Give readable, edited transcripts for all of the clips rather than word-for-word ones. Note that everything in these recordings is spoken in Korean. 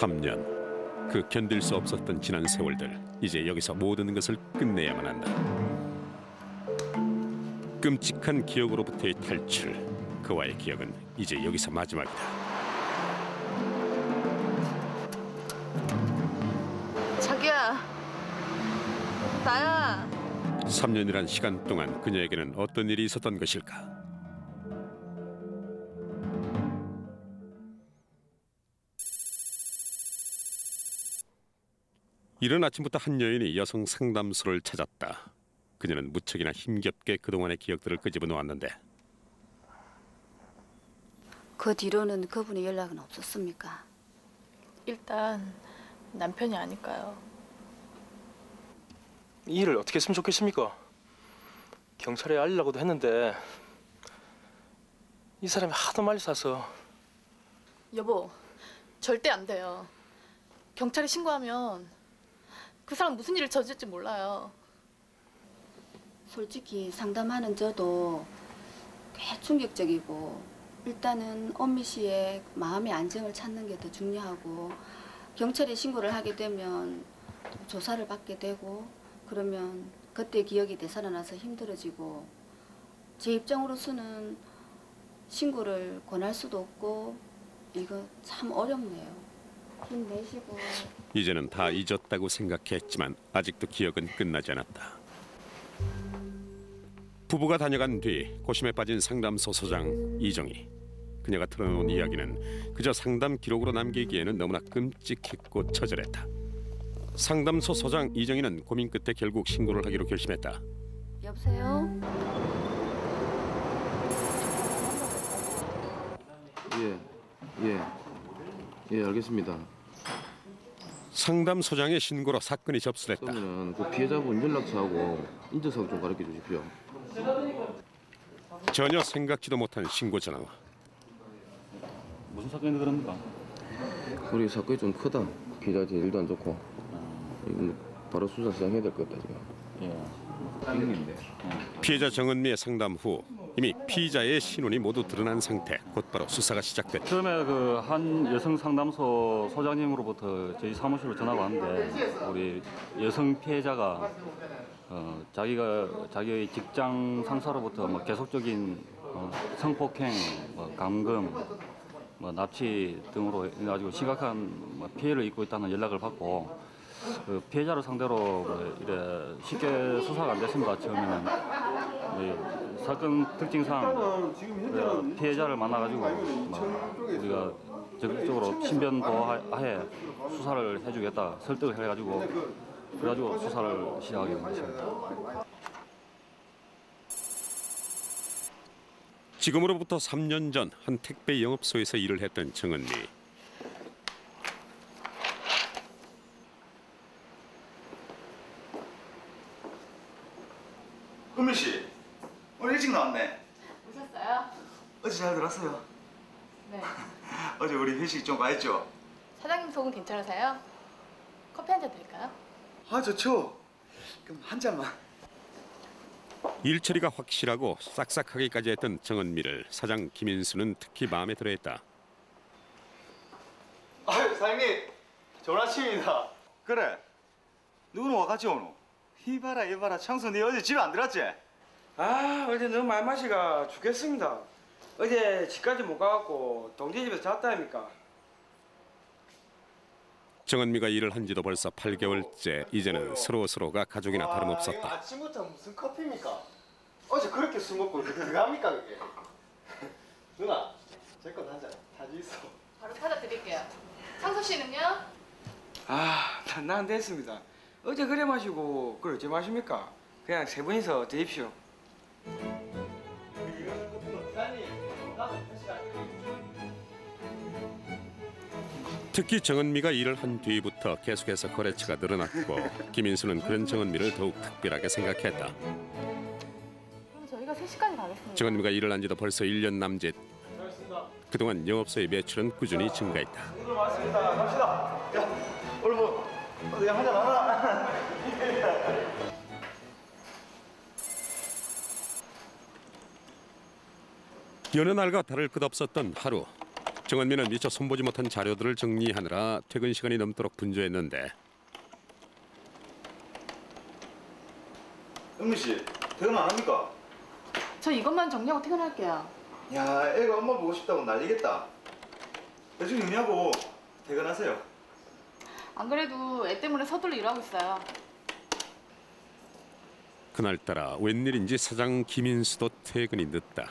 3년. 그 견딜 수 없었던 지난 세월들, 이제 여기서 모든 것을 끝내야만 한다. 끔찍한 기억으로부터의 탈출. 그와의 기억은 이제 여기서 마지막이다. 자기야, 나야. 3년이란 시간 동안 그녀에게는 어떤 일이 있었던 것일까? 이른 아침부터 한 여인이 여성 상담소를 찾았다. 그녀는 무척이나 힘겹게 그동안의 기억들을 끄집어 놓았는데 그 뒤로는 그분의 연락은 없었습니까? 일단 남편이 아닐까요? 이 일을 어떻게 했으면 좋겠습니까? 경찰에 알리려고도 했는데 이 사람이 하도 많이 싸서. 여보, 절대 안 돼요. 경찰에 신고하면 그 사람 무슨 일을 저질지 몰라요. 솔직히 상담하는 저도 꽤 충격적이고 일단은 엄미 씨의 마음의 안정을 찾는 게 더 중요하고 경찰에 신고를 하게 되면 조사를 받게 되고 그러면 그때 기억이 되살아나서 힘들어지고 제 입장으로서는 신고를 권할 수도 없고 이거 참 어렵네요. 힘내시고. 이제는 다 잊었다고 생각했지만 아직도 기억은 끝나지 않았다. 부부가 다녀간 뒤 고심에 빠진 상담소 소장 이정희. 그녀가 털어놓은 이야기는 그저 상담 기록으로 남기기에는 너무나 끔찍했고 처절했다. 상담소 소장 이정희는 고민 끝에 결국 신고를 하기로 결심했다. 여보세요? 예, 알겠습니다. 상담소장의 신고로 사건이 접수됐다. 그러면 그 피해자분 연락처하고 인증사항 좀 가르쳐 주십시오. 전혀 생각지도 못한 신고 전화. 무슨 사건인데 그럽니까? 우리 사건이 좀 크다. 피해자한테 일도 안 좋고. 이건 바로 수사 시작해야 될 것 같다 지금. 예. 행인데. 피해자 정은미의 상담 후 이미 피의자의 신원이 모두 드러난 상태. 곧바로 수사가 시작됐다. 처음에 그 한 여성 상담소 소장님으로부터 저희 사무실로 전화가 왔는데 우리 여성 피해자가 자기의 직장 상사로부터 뭐 계속적인 성폭행, 감금, 납치 등으로 해가지고 심각한 피해를 입고 있다는 연락을 받고 그 피해자를 상대로 이래 쉽게 수사가 안 됐습니다. 처음에는 사건 특징상 피해자를 만나가지고 우리가 적극적으로 신변보호하에 수사를 해주겠다 설득을 해가지고 그래가지고 수사를 시작하게 된 것입니다. 지금으로부터 3년 전 한 택배 영업소에서 일을 했던 정은미. 은미 씨, 오늘 일찍 나왔네. 오셨어요? 어제 잘 들었어요? 네. 어제 우리 회식 좀 가했죠? 사장님 속은 괜찮으세요? 커피 한 잔 드릴까요? 아, 좋죠. 그럼 한 잔만. 일 처리가 확실하고 싹싹하기까지 했던 정은미를 사장 김인수는 특히 마음에 들어했다. 아유, 사장님. 좋은 아침입니다. 그래. 누구는 와같이 오노? 이봐라. 창수, 네 어제 집에 안 들었지? 아, 어제 너무 말마시가 죽겠습니다. 어제 집까지 못 가갖고 동지 집에서 잤다니까. 정은미가 일을 한 지도 벌써 8개월째. 이제는 서로가 가족이나 다름없었다. 이거 아침부터 무슨 커피입니까? 어제 그렇게 술 먹고 이렇게 들어갑니까 그게? 누나, 제 건 한 잔 다지 있어. 바로 사다 드릴게요. 창수 씨는요? 아, 난 됐습니다. 어제 그래 마시고 그걸 어째 마십니까? 그냥 세 분이서 드십시오. 특히 정은미가 일을 한 뒤부터 계속해서 거래처가 늘어났고 김인수는 그런 정은미를 더욱 특별하게 생각했다. 그럼 저희가 3시까지 가겠습니다. 정은미가 일을 한 지도 벌써 1년 남짓. 그동안 영업소의 매출은 꾸준히 증가했다. 오늘 왔습니다. 갑시다. 야, 오늘 뭐 어디 한잔 하나? 여느 날과 다를 것 없었던 하루. 정은미는 미처 손보지 못한 자료들을 정리하느라 퇴근 시간이 넘도록 분주했는데 은미 씨, 퇴근 안 합니까? 저 이것만 정리하고 퇴근할게요. 야, 애가 엄마 보고 싶다고 난리겠다. 대충 정리하고 퇴근하세요. 안 그래도 애 때문에 서둘러 일하고 있어요. 그날따라 웬일인지 사장 김인수도 퇴근이 늦다.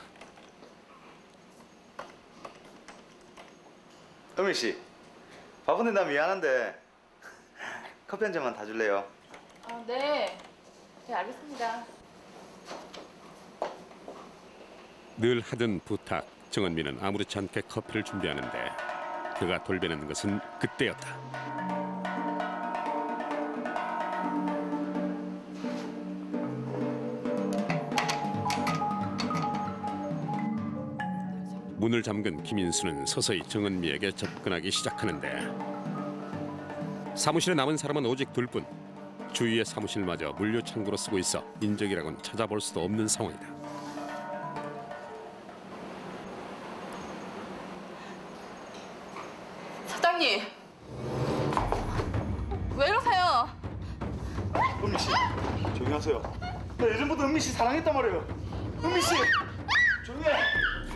은미 씨, 바쁜데 나 미안한데 커피 한 잔만 다 줄래요? 아, 네. 네, 알겠습니다. 늘 하던 부탁. 정은미는 아무렇지 않게 커피를 준비하는데 그가 돌변하는 것은 그때였다. 문을 잠근 김인수는 서서히 정은미에게 접근하기 시작하는데 사무실에 남은 사람은 오직 둘뿐. 주위의 사무실마저 물류창고로 쓰고 있어 인적이라고는 찾아볼 수도 없는 상황이다. 사장님! 왜 이러세요? 은미 씨, 조용히 하세요. 나 예전부터 은미 씨 사랑했단 말이에요. 은미 씨, 조용히 해.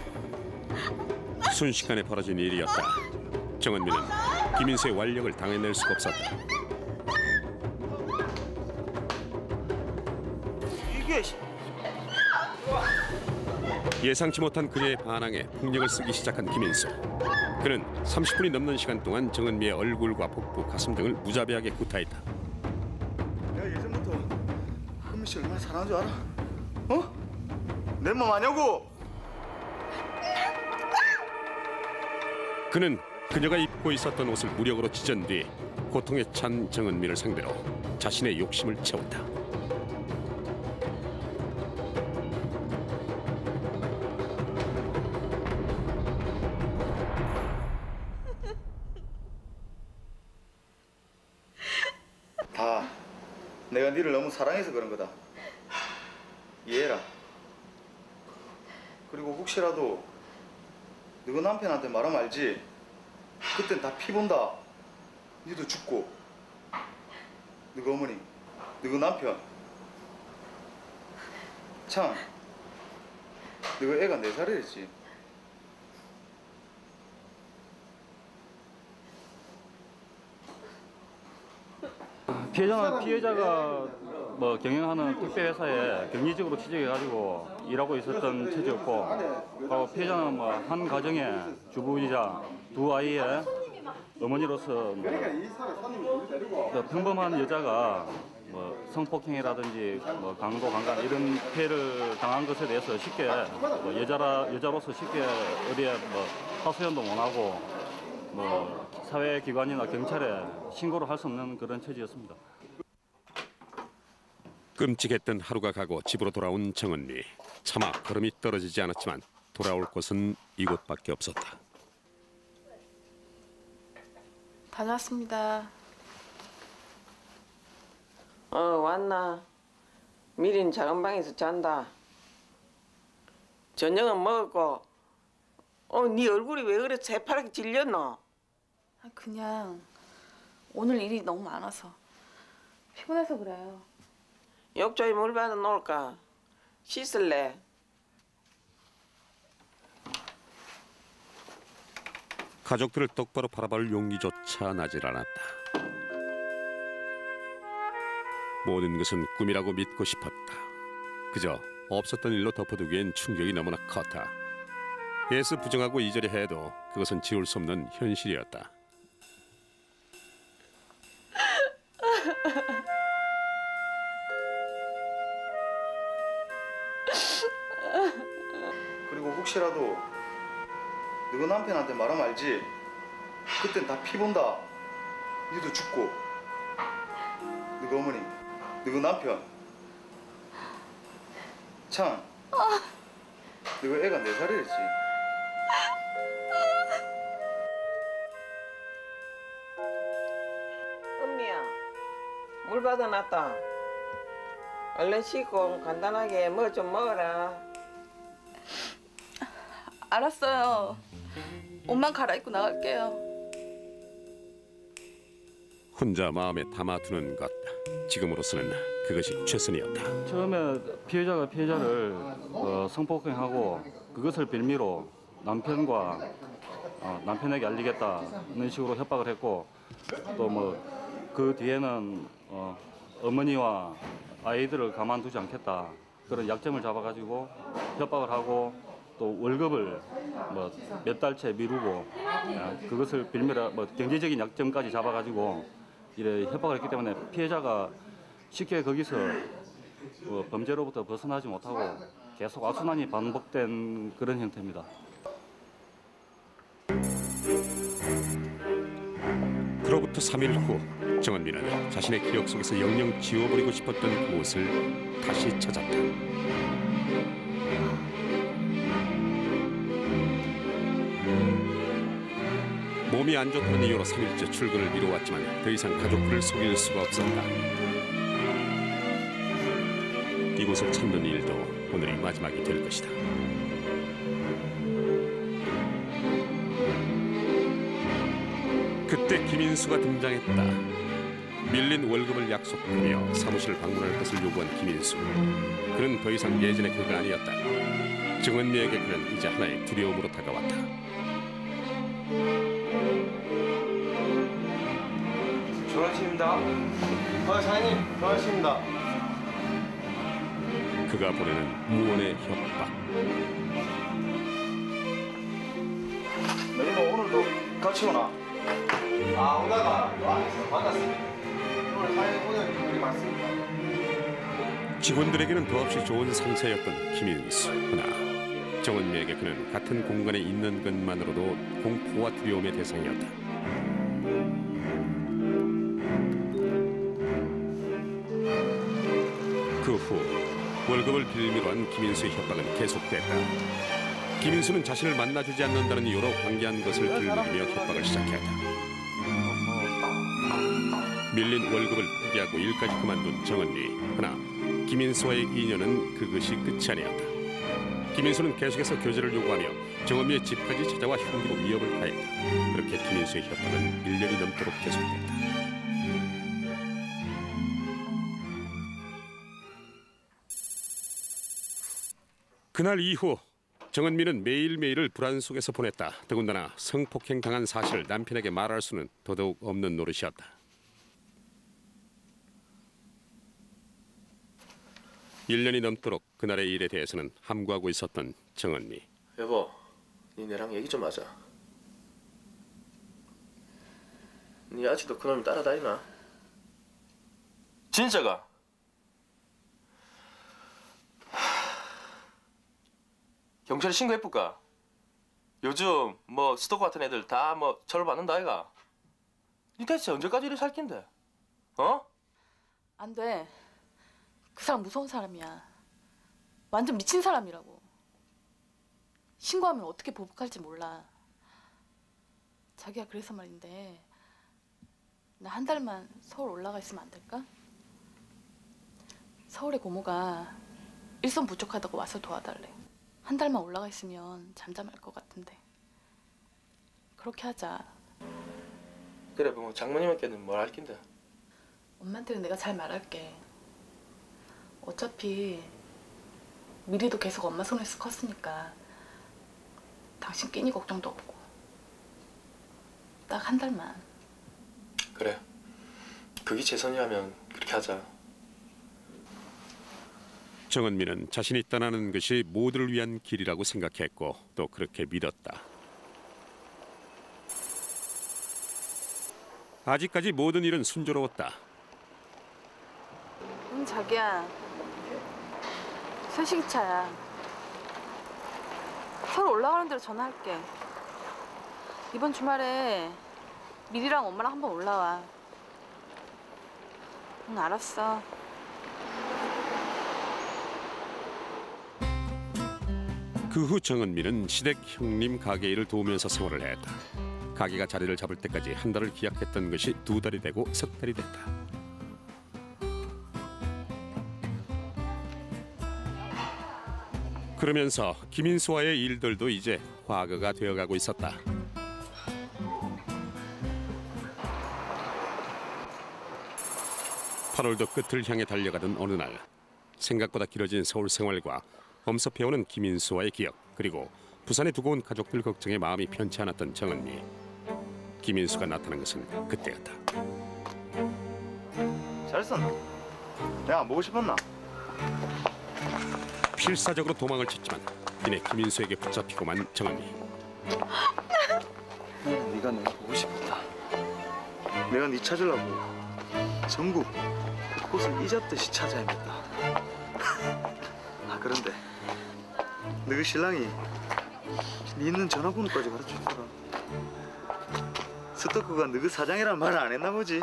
순식간에 벌어진 일이었다. 정은미는 김인수의 완력을 당해낼 수가 없었다. 이게 예상치 못한 그녀의 반항에 폭력을 쓰기 시작한 김인수. 그는 30분이 넘는 시간 동안 정은미의 얼굴과 복부, 가슴 등을 무자비하게 구타했다. 내가 예전부터 은미 씨 얼마나 사랑한 줄 알아? 어? 내 맘 아냐고? 그는 그녀가 입고 있었던 옷을 무력으로 찢은 뒤 고통에 찬 정은미를 상대로 자신의 욕심을 채웠다. 다 내가 니를 너무 사랑해서 그런 거다. 이해해라. 그리고 혹시라도 너희 남편한테 말하면 알지? 그땐 다 피 본다. 니도 죽고 너희 어머니, 너희 남편. 참, 너희 애가 4살이랬지. 피해자가 뭐 경영하는 택배 회사에 경리직으로 취직해가지고 일하고 있었던 처지였고, 피해자는 뭐 한 가정의 주부이자 두 아이의 어머니로서 뭐 평범한 여자가 뭐 성폭행이라든지 뭐 강도 강간 이런 피해를 당한 것에 대해서 쉽게 뭐 여자로서 쉽게 어디에 뭐 하소연도 못하고 뭐 사회기관이나 경찰에 신고를 할 수 없는 그런 처지였습니다. 끔찍했던 하루가 가고 집으로 돌아온 정은미. 차마 걸음이 떨어지지 않았지만 돌아올 곳은 이곳밖에 없었다. 다녀왔습니다. 왔나? 미린 작은 방에서 잔다. 저녁은 먹었고. 네 얼굴이 왜 그래 새파랗게 질렸노? 그냥 오늘 일이 너무 많아서 피곤해서 그래요. 욕조에 물 받아 놓을까? 씻을래? 가족들을 똑바로 바라볼 용기조차 나질 않았다. 모든 것은 꿈이라고 믿고 싶었다. 그저 없었던 일로 덮어두기엔 충격이 너무나 컸다. 애써 부정하고 이절이 해도 그것은 지울 수 없는 현실이었다. 그리고 혹시라도 너희 남편한테 말하면 알지? 그땐 다 피 본다. 니도 죽고 너희 어머니, 너희 남편. 참, 너희 애가 4살이랬지. 은미야, 물 받아놨다. 얼른 씻고 간단하게 뭐 좀 먹어라. 알았어요. 옷만 갈아입고 나갈게요. 혼자 마음에 담아두는 것. 지금으로서는 그것이 최선이었다. 처음에 피해자가 피해자를 성폭행하고 그것을 빌미로 남편에게 알리겠다는 식으로 협박을 했고 또 뭐 그 뒤에는 어머니와 아이들을 가만두지 않겠다 그런 약점을 잡아가지고 협박을 하고 또 월급을 뭐 몇 달째 미루고 그것을 빌미로 뭐 경제적인 약점까지 잡아가지고 이래 협박을 했기 때문에 피해자가 쉽게 거기서 범죄로부터 벗어나지 못하고 계속 악순환이 반복된 그런 형태입니다. 그로부터 3일 후 정은미는 자신의 기억 속에서 영영 지워버리고 싶었던 그곳을 다시 찾았다. 몸이 안 좋다는 이유로 3일째 출근을 미뤄왔지만 더 이상 가족들을 속일 수가 없었다. 이곳을 찾는 일도 오늘이 마지막이 될 것이다. 그때 김인수가 등장했다. 밀린 월급을 약속하며 사무실을 방문할 것을 요구한 김인수. 그는 더 이상 예전의 그가 아니었다. 정은미에게 그는 이제 하나의 두려움으로 다가왔다. 좋은 아침입니다. 사장님, 고맙습니다. 그가 보내는 무언의 협박. 너희는 오늘도 같이 오나? 오다가 안에서 받았습니다. 오늘 사장님 오늘 일이 많습니다. 직원들에게는 더없이 좋은 상사였던 김인수. 그러나 정은미에게 그는 같은 공간에 있는 것만으로도 공포와 두려움의 대상이었다. 그 후 월급을 빌미로 한 김인수의 협박은 계속됐다. 김인수는 자신을 만나주지 않는다는 이유로 관계한 것을 들먹이며 협박을 시작했다. 밀린 월급을 포기하고 일까지 그만둔 정은미. 그러나 김인수와의 인연은 그것이 끝이 아니었다. 김인수는 계속해서 교제를 요구하며 정은미의 집까지 찾아와 흉기로 위협을 가했다. 그렇게 김인수의 협박은 1년이 넘도록 계속됐다. 그날 이후 정은미는 매일매일을 불안 속에서 보냈다. 더군다나 성폭행 당한 사실을 남편에게 말할 수는 더더욱 없는 노릇이었다. (1년이) 넘도록 그날의 일에 대해서는 함구하고 있었던 정은미. 여보, 니 내랑 얘기 좀 하자. 니 아직도 그놈 따라다니나? 진짜가? 경찰에 신고해볼까? 요즘 뭐 스토커 같은 애들 다 뭐 처벌받는다 아이가? 니 대체 언제까지 이래 살 낀데? 어? 안 돼. 그 사람 무서운 사람이야. 완전 미친 사람이라고. 신고하면 어떻게 보복할지 몰라. 자기야, 그래서 말인데 나 한 달만 서울 올라가 있으면 안 될까? 서울에 고모가 일손 부족하다고 와서 도와달래. 한 달만 올라가 있으면 잠잠할 것 같은데. 그렇게 하자. 그래, 뭐 장모님께는 뭘 할 낀데? 엄마한테는 내가 잘 말할게. 어차피 미리도 계속 엄마 손에서 컸으니까 당신 끼니 걱정도 없고. 딱 한 달만. 그래, 그게 최선이라면 그렇게 하자. 정은미는 자신이 떠나는 것이 모두를 위한 길이라고 생각했고 또 그렇게 믿었다. 아직까지 모든 일은 순조로웠다. 응, 자기야. 새시기차야. 서울 올라가는 대로 전화할게. 이번 주말에 미리랑 엄마랑 한번 올라와. 응, 알았어. 그 후 정은미는 시댁 형님 가게 일을 도우면서 생활을 했다. 가게가 자리를 잡을 때까지 한 달을 기약했던 것이 2달이 되고 3달이 됐다. 그러면서 김인수와의 일들도 이제 화가가 되어가고 있었다. 8월도 끝을 향해 달려가던 어느 날 생각보다 길어진 서울 생활과 엄습해오는 김인수와의 기억 그리고 부산에 두고 온 가족들 걱정에 마음이 편치 않았던 정은미. 김인수가 나타난 것은 그때였다. 잘 있었나? 내가 안 보고 싶었나? 필사적으로 도망을 쳤지만 이내 김인수에게 붙잡히고만 정은미. 네가 내가 보고 싶었다. 내가 네 찾으려고 전국 곳곳을 잊었듯이 찾아 헤맸다. 아 그런데 너희 신랑이 네 있는 전화번호까지 가르쳐주더라. 스토커가 너희 사장이란 말을 안 했나 보지?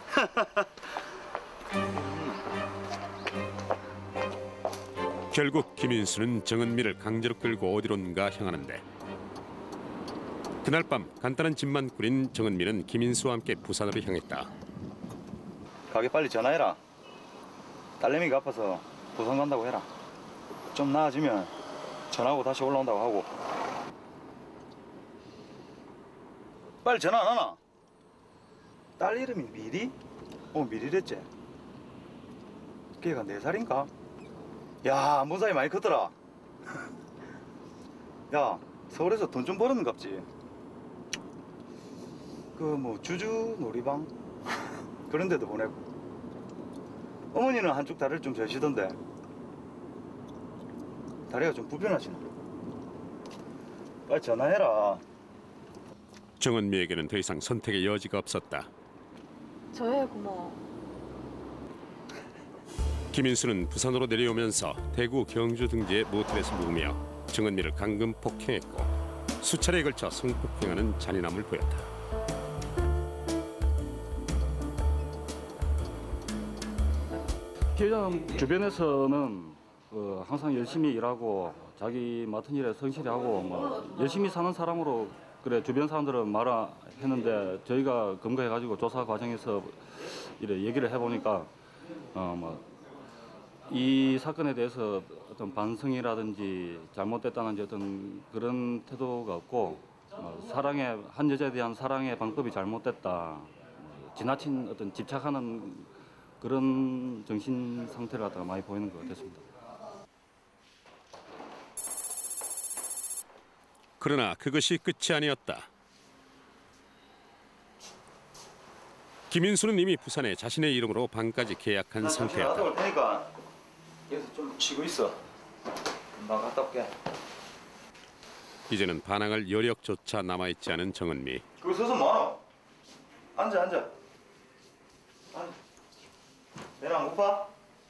결국 김인수는 정은미를 강제로 끌고 어디론가 향하는데 그날 밤 간단한 집만 꾸린 정은미는 김인수와 함께 부산으로 향했다. 가게 빨리 전화해라. 딸내미가 아파서 부산 간다고 해라. 좀 나아지면 전화하고 다시 올라온다고 하고. 빨리 전화 안 하나? 딸 이름이 미리? 미리랬지? 걔가 4살인가? 야, 안 본 사이 많이 컸더라. 야, 서울에서 돈 좀 벌었는갑지? 주주 놀이방? 그런 데도 보내고. 어머니는 한쪽 다리를 좀 절시던데. 다리가 좀 불편하시나? 빨리 전화해라. 정은미에게는 더 이상 선택의 여지가 없었다. 저의 고모. 김인수는 부산으로 내려오면서 대구, 경주 등지의 모텔에서 묵으며 정은미를 강금 폭행했고 수차례에 걸쳐 성폭행하는 잔인함을 보였다. 피해자 주변에서는 항상 열심히 일하고 자기 맡은 일에 성실하고 열심히 사는 사람으로 그래 주변 사람들은 말했는데 저희가 검거해가지고 조사 과정에서 이래 얘기를 해보니까 이 사건에 대해서 어떤 반성이라든지 잘못됐다는 어떤 그런 태도가 없고 한 여자에 대한 사랑의 방법이 잘못됐다. 지나친 어떤 집착하는 그런 정신 상태를 갖다가 많이 보이는 것 같습니다. 그러나 그것이 끝이 아니었다. 김인수는 이미 부산에 자신의 이름으로 방까지 계약한 상태였다. 갔다 올 테니까 여기서 좀 쉬고 있어. 나 갔다 올게. 이제는 반항할 여력조차 남아있지 않은 정은미. 그거 서서 뭐하노? 앉아. 배는 안 고파?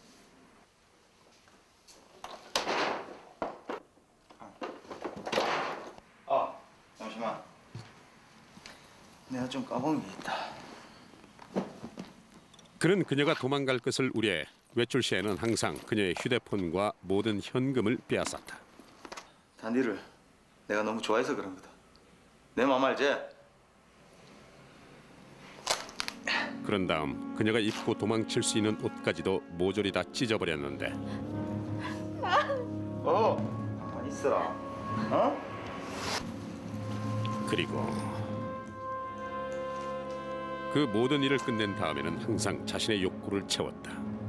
잠시만. 내가 좀 까먹은 게 있다. 그는 그녀가 도망갈 것을 우려해 외출 시에는 항상 그녀의 휴대폰과 모든 현금을 빼앗았다. 단디를 내가 너무 좋아해서 그런 거다. 내 맘 알지? 그런 다음 그녀가 입고 도망칠 수 있는 옷까지도 모조리 다 찢어버렸는데. 가만히 있어라. 그리고 그 모든 일을 끝낸 다음에는 항상 자신의 욕구를 채웠다.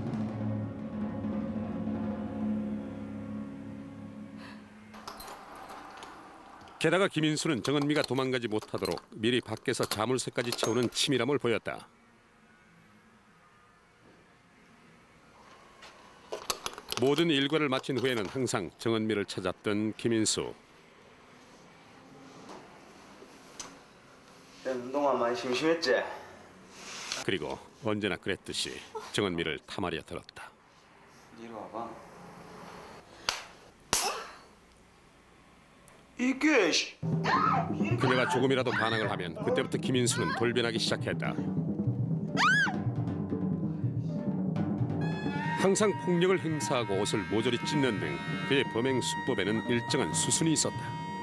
게다가 김인수는 정은미가 도망가지 못하도록 미리 밖에서 자물쇠까지 채우는 치밀함을 보였다. 모든 일과를 마친 후에는 항상 정은미를 찾았던 김인수. 운동화 많이 심심했지? 그리고 언제나 그랬듯이 정은미를 탐하려 들었다. 이리 와봐. 이게 그녀가 조금이라도 반항을 하면 그때부터 김인수는 돌변하기 시작했다. 항상 폭력을 행사하고 옷을 모조리 찢는 등 그의 범행 수법에는 일정한 수순이 있었다.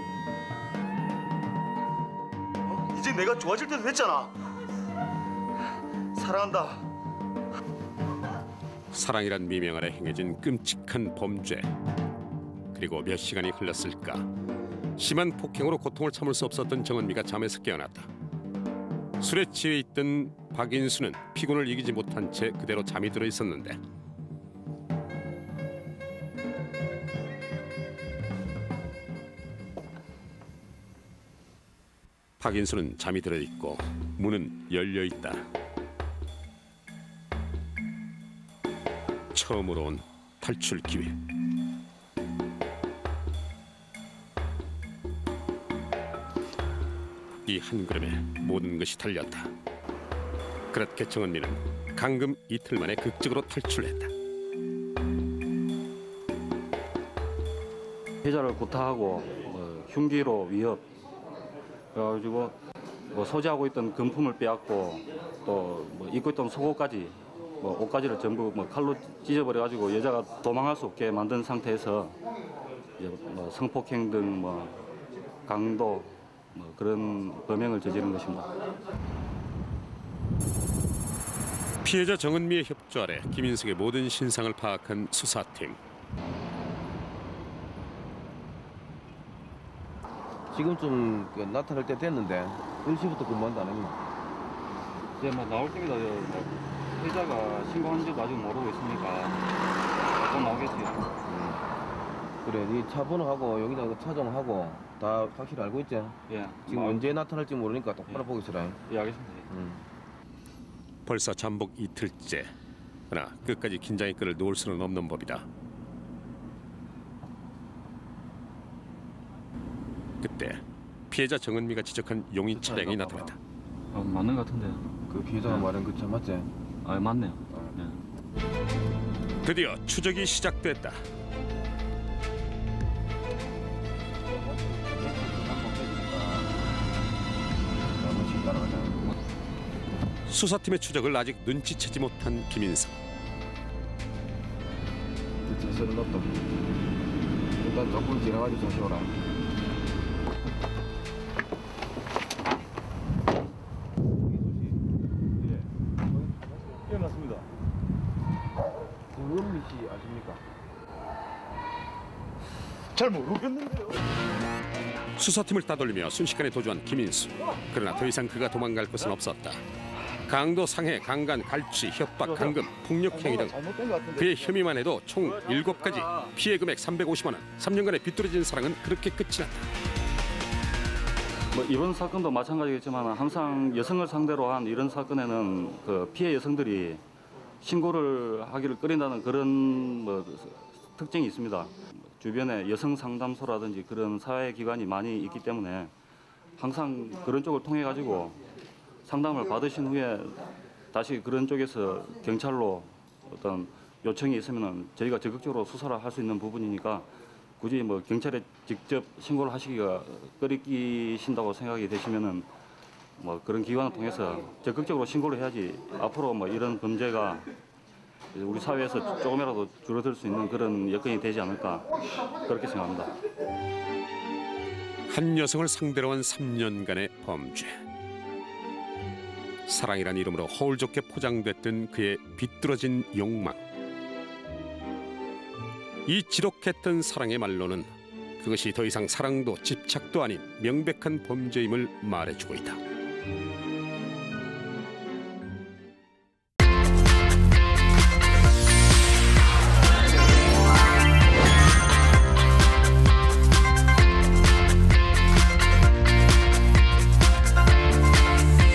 이제 내가 좋아질 때도 됐잖아. 사랑한다. 사랑이란 미명 아래 행해진 끔찍한 범죄. 그리고 몇 시간이 흘렀을까. 심한 폭행으로 고통을 참을 수 없었던 정은미가 잠에서 깨어났다. 술에 취해 있던 박인수는 피곤을 이기지 못한 채 그대로 잠이 들어 있었는데 박인수는 잠이 들어 있고 문은 열려 있다. 처음으로 온 탈출 기회. 이 한 걸음에 모든 것이 달렸다. 그렇게 정은미는 강금 이틀 만에 극적으로 탈출했다. 피해자를 구타하고 흉기로 위협, 그래가지고 소지하고 있던 금품을 빼앗고 또 입고 있던 속옷까지 옷가지를 전부 칼로 찢어버려가지고 여자가 도망할 수 없게 만든 상태에서 성폭행 등 강도 그런 범행을 저지른 것입니다. 피해자 정은미의 협조 아래 김인석의 모든 신상을 파악한 수사팀. 지금쯤 나타날 때 됐는데 1시부터 근무한다 안 했나? 이제 나올 때마다 피해자가 신고한지도 아직 모르고 있으니까 또 나오겠지요. 그래, 네 차 번호하고 여기다 차종하고 다 확실히 알고 있지? 예. 지금 언제 나타날지 모르니까 똑바로 보고 있으라. 예, 알겠습니다. 벌써 잠복 이틀째. 그러나 끝까지 긴장의 끈을 놓을 수는 없는 법이다. 그때 피해자 정은미가 지적한 용의 차량이 나타났다. 맞는 것 같은데. 그 피해자가 말한 그 차 맞지? 아, 맞네요. 드디어 추적이 시작됐다. 수사팀의 추적을 아직 눈치채지 못한 김인석. 자세는 없다. 일단 조금 지나가지고 다시 오라. 예, 맞습니다. 정은미 씨 아십니까? 잘 모르겠는데요. 수사팀을 따돌리며 순식간에 도주한 김인수. 그러나 더 이상 그가 도망갈 것은 없었다. 강도, 상해, 강간, 갈취, 협박, 감금, 폭력 행위 등 그의 혐의만 해도 총 7가지, 피해 금액 350만 원, 3년간의 비뚤어진 사랑은 그렇게 끝이 났다. 이번 사건도 마찬가지겠지만 항상 여성을 상대로 한 이런 사건에는 그 피해 여성들이 신고를 하기를 꺼린다는 그런 특징이 있습니다. 주변에 여성 상담소라든지 그런 사회기관이 많이 있기 때문에 항상 그런 쪽을 통해 가지고 상담을 받으신 후에 다시 그런 쪽에서 경찰로 어떤 요청이 있으면 저희가 적극적으로 수사를 할 수 있는 부분이니까 굳이 경찰에 직접 신고를 하시기가 꺼리신다고 생각이 되시면은 그런 기관을 통해서 적극적으로 신고를 해야지 앞으로 이런 범죄가 우리 사회에서 조금이라도 줄어들 수 있는 그런 여건이 되지 않을까 그렇게 생각합니다. 한 여성을 상대로 한 3년간의 범죄. 사랑이란 이름으로 허울 좋게 포장됐던 그의 비뚤어진 욕망. 이 지독했던 사랑의 말로는 그것이 더 이상 사랑도 집착도 아닌 명백한 범죄임을 말해주고 있다.